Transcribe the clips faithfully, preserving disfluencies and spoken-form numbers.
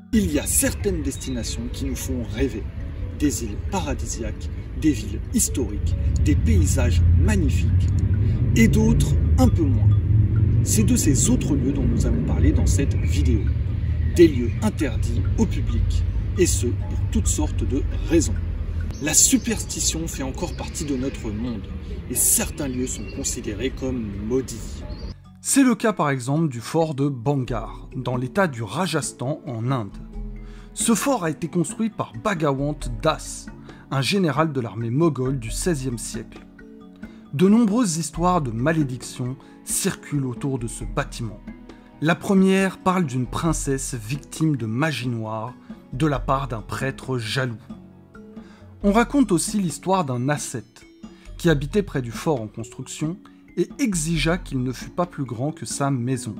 Il y a certaines destinations qui nous font rêver. Des îles paradisiaques, des villes historiques, des paysages magnifiques, et d'autres un peu moins. C'est de ces autres lieux dont nous allons parler dans cette vidéo. Des lieux interdits au public, et ce, pour toutes sortes de raisons. La superstition fait encore partie de notre monde, et certains lieux sont considérés comme maudits. C'est le cas par exemple du fort de Bangar, dans l'état du Rajasthan en Inde. Ce fort a été construit par Bhagawant Das, un général de l'armée moghole du seizième siècle. De nombreuses histoires de malédiction circulent autour de ce bâtiment. La première parle d'une princesse victime de magie noire de la part d'un prêtre jaloux. On raconte aussi l'histoire d'un ascète qui habitait près du fort en construction et exigea qu'il ne fût pas plus grand que sa maison.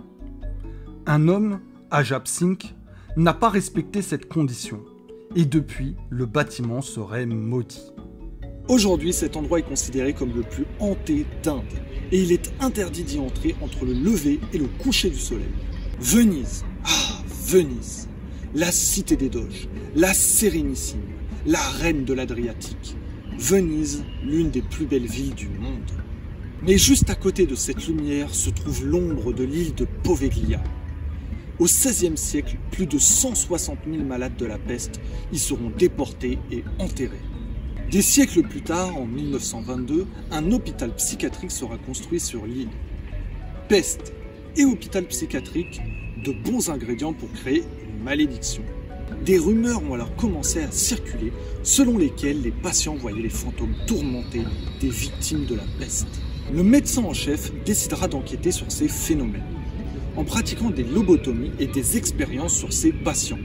Un homme, Ajab Singh, n'a pas respecté cette condition, et depuis, le bâtiment serait maudit. Aujourd'hui, cet endroit est considéré comme le plus hanté d'Inde, et il est interdit d'y entrer entre le lever et le coucher du soleil. Venise, ah, Venise, la cité des doges, la sérénissime, la reine de l'Adriatique. Venise, l'une des plus belles villes du monde. Mais juste à côté de cette lumière se trouve l'ombre de l'île de Poveglia. Au seizième siècle, plus de cent soixante mille malades de la peste y seront déportés et enterrés. Des siècles plus tard, en mille neuf cent vingt-deux, un hôpital psychiatrique sera construit sur l'île. Peste et hôpital psychiatrique, de bons ingrédients pour créer une malédiction. Des rumeurs ont alors commencé à circuler, selon lesquelles les patients voyaient les fantômes tourmenter des victimes de la peste. Le médecin en chef décidera d'enquêter sur ces phénomènes, en pratiquant des lobotomies et des expériences sur ses patients.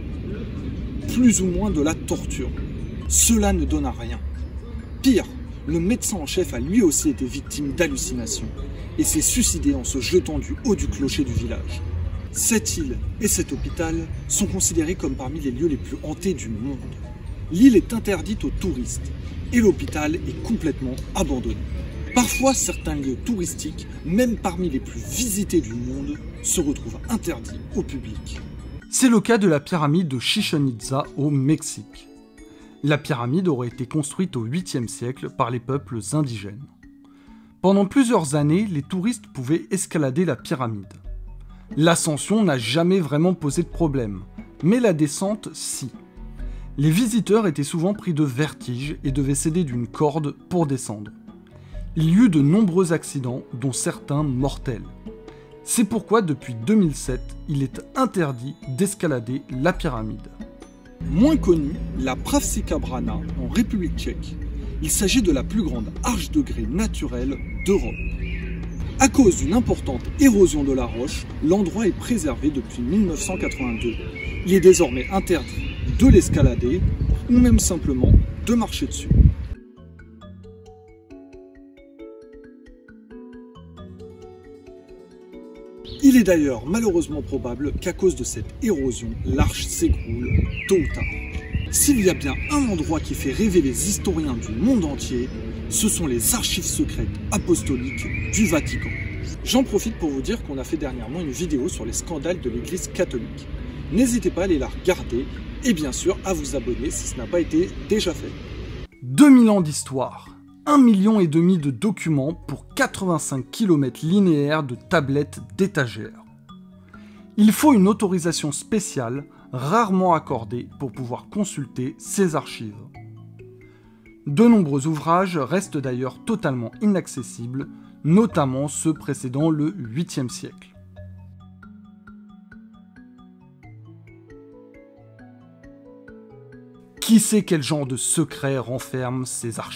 Plus ou moins de la torture. Cela ne donne à rien. Pire, le médecin en chef a lui aussi été victime d'hallucinations et s'est suicidé en se jetant du haut du clocher du village. Cette île et cet hôpital sont considérés comme parmi les lieux les plus hantés du monde. L'île est interdite aux touristes et l'hôpital est complètement abandonné. Parfois, certains lieux touristiques, même parmi les plus visités du monde, se retrouvent interdits au public. C'est le cas de la pyramide de Chichén Itzá au Mexique. La pyramide aurait été construite au huitième siècle par les peuples indigènes. Pendant plusieurs années, les touristes pouvaient escalader la pyramide. L'ascension n'a jamais vraiment posé de problème, mais la descente, si. Les visiteurs étaient souvent pris de vertige et devaient s'aider d'une corde pour descendre. Il y eut de nombreux accidents, dont certains mortels. C'est pourquoi depuis deux mille sept, il est interdit d'escalader la pyramide. Moins connue, la Pravsika Brana en République tchèque. Il s'agit de la plus grande arche de grès naturelle d'Europe. À cause d'une importante érosion de la roche, l'endroit est préservé depuis mille neuf cent quatre-vingt-deux. Il est désormais interdit de l'escalader ou même simplement de marcher dessus. Il est d'ailleurs malheureusement probable qu'à cause de cette érosion, l'arche s'écroule tôt ou tard. S'il y a bien un endroit qui fait rêver les historiens du monde entier, ce sont les archives secrètes apostoliques du Vatican. J'en profite pour vous dire qu'on a fait dernièrement une vidéo sur les scandales de l'Église catholique. N'hésitez pas à aller la regarder et bien sûr à vous abonner si ce n'a pas été déjà fait. deux mille ans d'histoire. un million et demi de documents pour quatre-vingt-cinq kilomètres linéaires de tablettes d'étagères. Il faut une autorisation spéciale, rarement accordée, pour pouvoir consulter ces archives. De nombreux ouvrages restent d'ailleurs totalement inaccessibles, notamment ceux précédant le huitième siècle. Qui sait quel genre de secret renferment ces archives ?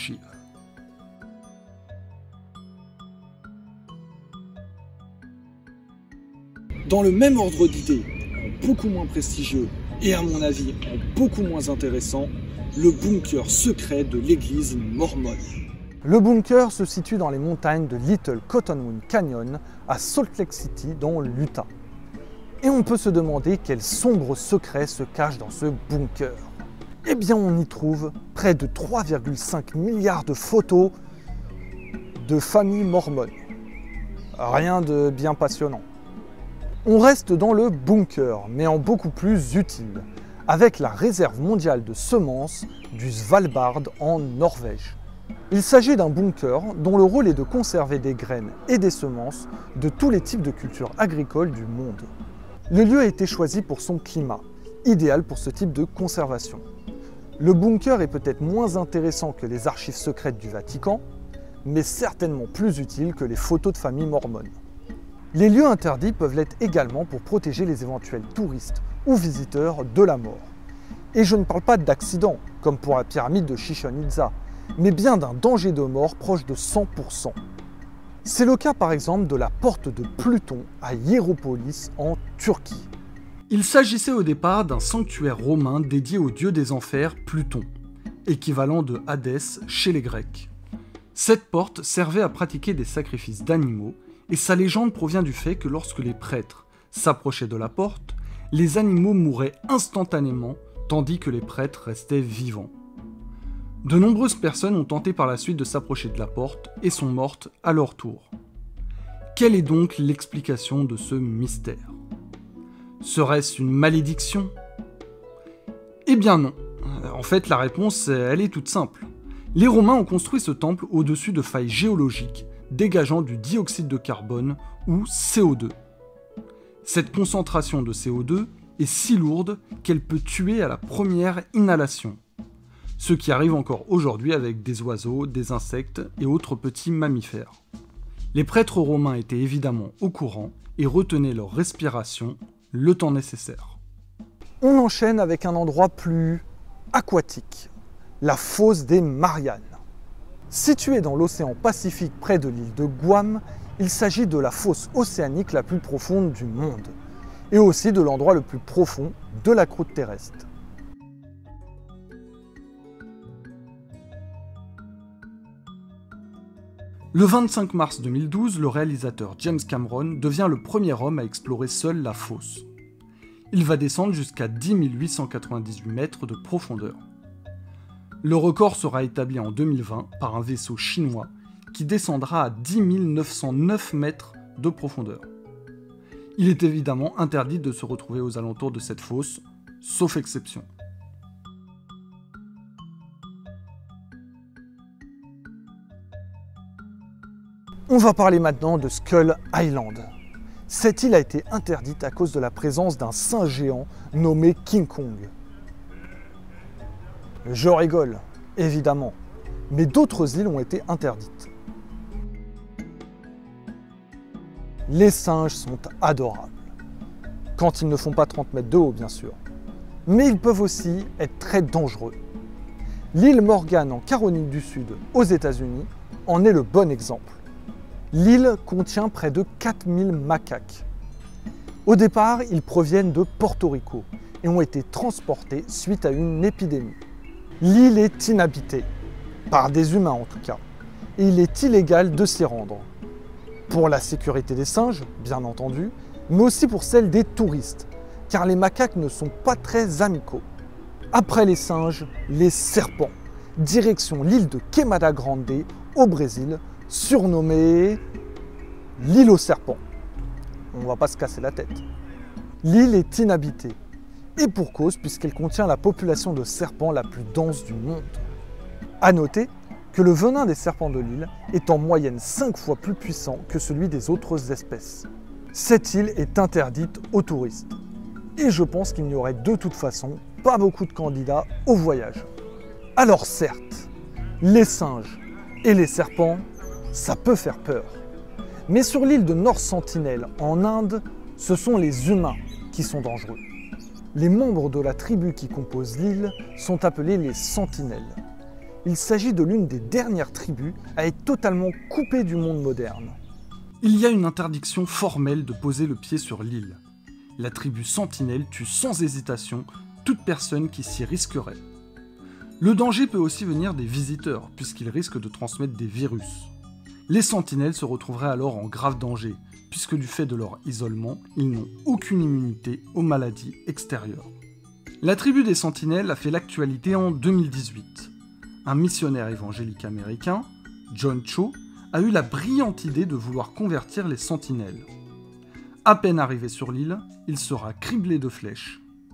Dans le même ordre d'idées, en beaucoup moins prestigieux et à mon avis en beaucoup moins intéressant, le bunker secret de l'église mormone. Le bunker se situe dans les montagnes de Little Cottonwood Canyon à Salt Lake City dans l'Utah. Et on peut se demander quel sombre secret se cache dans ce bunker. Eh bien on y trouve près de trois virgule cinq milliards de photos de familles mormones. Rien de bien passionnant. On reste dans le bunker, mais en beaucoup plus utile, avec la réserve mondiale de semences du Svalbard en Norvège. Il s'agit d'un bunker dont le rôle est de conserver des graines et des semences de tous les types de cultures agricoles du monde. Le lieu a été choisi pour son climat, idéal pour ce type de conservation. Le bunker est peut-être moins intéressant que les archives secrètes du Vatican, mais certainement plus utile que les photos de famille mormone. Les lieux interdits peuvent l'être également pour protéger les éventuels touristes ou visiteurs de la mort. Et je ne parle pas d'accidents, comme pour la pyramide de Chichén Itzá, mais bien d'un danger de mort proche de cent pour cent. C'est le cas par exemple de la porte de Pluton à Hiéropolis en Turquie. Il s'agissait au départ d'un sanctuaire romain dédié au dieu des enfers Pluton, équivalent de Hadès chez les Grecs. Cette porte servait à pratiquer des sacrifices d'animaux, et sa légende provient du fait que lorsque les prêtres s'approchaient de la porte, les animaux mouraient instantanément, tandis que les prêtres restaient vivants. De nombreuses personnes ont tenté par la suite de s'approcher de la porte et sont mortes à leur tour. Quelle est donc l'explication de ce mystère ? Serait-ce une malédiction ? Eh bien non. En fait, la réponse, elle est toute simple. Les Romains ont construit ce temple au-dessus de failles géologiques dégageant du dioxyde de carbone ou C O deux. Cette concentration de C O deux est si lourde qu'elle peut tuer à la première inhalation. Ce qui arrive encore aujourd'hui avec des oiseaux, des insectes et autres petits mammifères. Les prêtres romains étaient évidemment au courant et retenaient leur respiration le temps nécessaire. On enchaîne avec un endroit plus aquatique, la fosse des Mariannes. Située dans l'océan Pacifique près de l'île de Guam, il s'agit de la fosse océanique la plus profonde du monde, et aussi de l'endroit le plus profond de la croûte terrestre. Le vingt-cinq mars deux mille douze, le réalisateur James Cameron devient le premier homme à explorer seul la fosse. Il va descendre jusqu'à dix mille huit cent quatre-vingt-dix-huit mètres de profondeur. Le record sera établi en deux mille vingt par un vaisseau chinois qui descendra à dix mille neuf cent neuf mètres de profondeur. Il est évidemment interdit de se retrouver aux alentours de cette fosse, sauf exception. On va parler maintenant de Skull Island. Cette île a été interdite à cause de la présence d'un singe géant nommé King Kong. Je rigole, évidemment, mais d'autres îles ont été interdites. Les singes sont adorables, quand ils ne font pas trente mètres de haut bien sûr, mais ils peuvent aussi être très dangereux. L'île Morgan en Caroline du Sud, aux États-Unis, en est le bon exemple. L'île contient près de quatre mille macaques. Au départ, ils proviennent de Porto Rico et ont été transportés suite à une épidémie. L'île est inhabitée, par des humains en tout cas, et il est illégal de s'y rendre. Pour la sécurité des singes, bien entendu, mais aussi pour celle des touristes, car les macaques ne sont pas très amicaux. Après les singes, les serpents, direction l'île de Queimada Grande au Brésil, surnommée l'île aux serpents. On ne va pas se casser la tête. L'île est inhabitée, et pour cause puisqu'elle contient la population de serpents la plus dense du monde. A noter que le venin des serpents de l'île est en moyenne cinq fois plus puissant que celui des autres espèces. Cette île est interdite aux touristes, et je pense qu'il n'y aurait de toute façon pas beaucoup de candidats au voyage. Alors certes, les singes et les serpents, ça peut faire peur. Mais sur l'île de North Sentinel, en Inde, ce sont les humains qui sont dangereux. Les membres de la tribu qui compose l'île sont appelés les sentinelles. Il s'agit de l'une des dernières tribus à être totalement coupée du monde moderne. Il y a une interdiction formelle de poser le pied sur l'île. La tribu sentinelle tue sans hésitation toute personne qui s'y risquerait. Le danger peut aussi venir des visiteurs, puisqu'ils risquent de transmettre des virus. Les sentinelles se retrouveraient alors en grave danger, puisque du fait de leur isolement, ils n'ont aucune immunité aux maladies extérieures. La tribu des sentinelles a fait l'actualité en deux mille dix-huit. Un missionnaire évangélique américain, John Cho, a eu la brillante idée de vouloir convertir les sentinelles. À peine arrivé sur l'île, il sera criblé de flèches.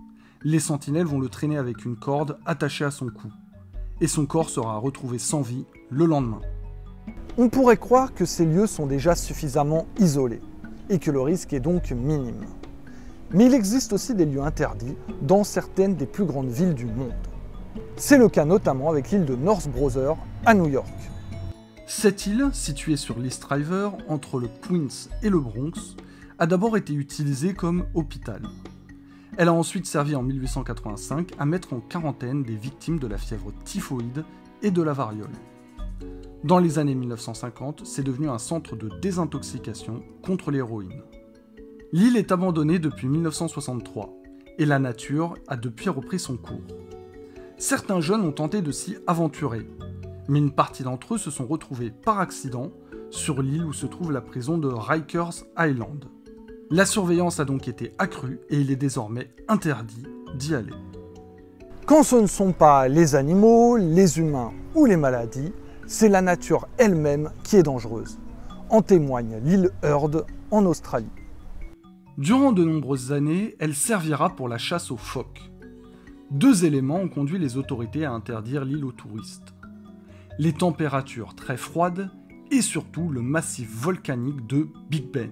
Les sentinelles vont le traîner avec une corde attachée à son cou, et son corps sera retrouvé sans vie le lendemain. On pourrait croire que ces lieux sont déjà suffisamment isolés, et que le risque est donc minime. Mais il existe aussi des lieux interdits dans certaines des plus grandes villes du monde. C'est le cas notamment avec l'île de North Brother à New York. Cette île, située sur l'East River, entre le Queens et le Bronx, a d'abord été utilisée comme hôpital. Elle a ensuite servi en mille huit cent quatre-vingt-cinq à mettre en quarantaine des victimes de la fièvre typhoïde et de la variole. Dans les années mille neuf cent cinquante, c'est devenu un centre de désintoxication contre l'héroïne. L'île est abandonnée depuis mille neuf cent soixante-trois, et la nature a depuis repris son cours. Certains jeunes ont tenté de s'y aventurer, mais une partie d'entre eux se sont retrouvés par accident sur l'île où se trouve la prison de Rikers Island. La surveillance a donc été accrue et il est désormais interdit d'y aller. Quand ce ne sont pas les animaux, les humains ou les maladies, c'est la nature elle-même qui est dangereuse. En témoigne l'île Heard en Australie. Durant de nombreuses années, elle servira pour la chasse aux phoques. Deux éléments ont conduit les autorités à interdire l'île aux touristes. Les températures très froides et surtout le massif volcanique de Big Ben.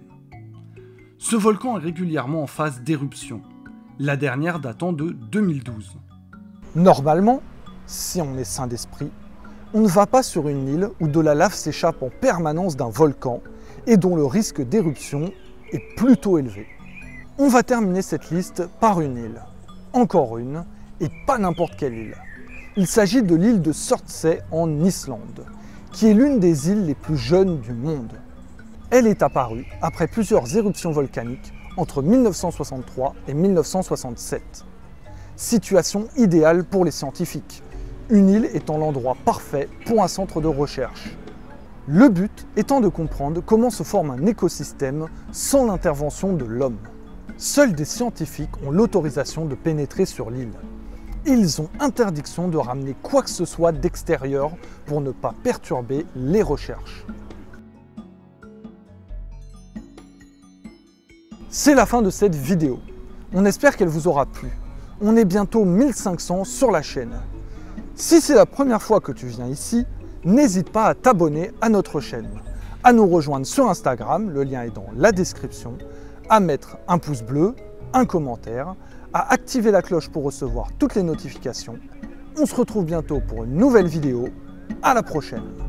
Ce volcan est régulièrement en phase d'éruption, la dernière datant de deux mille douze. Normalement, si on est sain d'esprit, on ne va pas sur une île où de la lave s'échappe en permanence d'un volcan et dont le risque d'éruption est plutôt élevé. On va terminer cette liste par une île. Encore une, et pas n'importe quelle île. Il s'agit de l'île de Surtsey en Islande, qui est l'une des îles les plus jeunes du monde. Elle est apparue après plusieurs éruptions volcaniques entre mille neuf cent soixante-trois et mille neuf cent soixante-sept. Situation idéale pour les scientifiques, une île étant l'endroit parfait pour un centre de recherche. Le but étant de comprendre comment se forme un écosystème sans l'intervention de l'homme. Seuls des scientifiques ont l'autorisation de pénétrer sur l'île. Ils ont interdiction de ramener quoi que ce soit d'extérieur pour ne pas perturber les recherches. C'est la fin de cette vidéo. On espère qu'elle vous aura plu. On est bientôt mille cinq cents sur la chaîne. Si c'est la première fois que tu viens ici, n'hésite pas à t'abonner à notre chaîne, à nous rejoindre sur Instagram, le lien est dans la description, à mettre un pouce bleu, un commentaire, à activer la cloche pour recevoir toutes les notifications. On se retrouve bientôt pour une nouvelle vidéo. À la prochaine!